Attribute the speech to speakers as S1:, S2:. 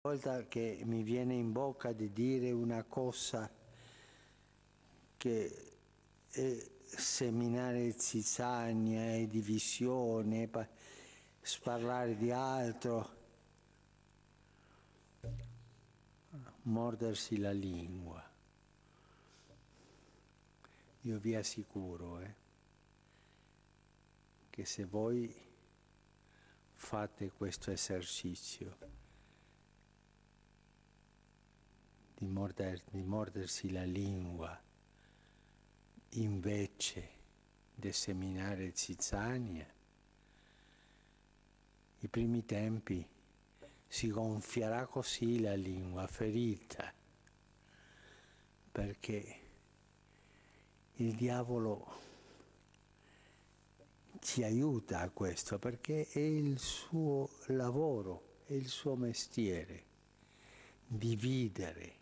S1: Volta che mi viene in bocca di dire una cosa che è seminare zizzania e divisione, sparlare di altro, mordersi la lingua. Io vi assicuro che se voi fate questo esercizio di mordersi la lingua invece di seminare zizzania, i primi tempi si gonfierà così la lingua ferita, perché il diavolo ci aiuta a questo, perché è il suo lavoro, è il suo mestiere, dividere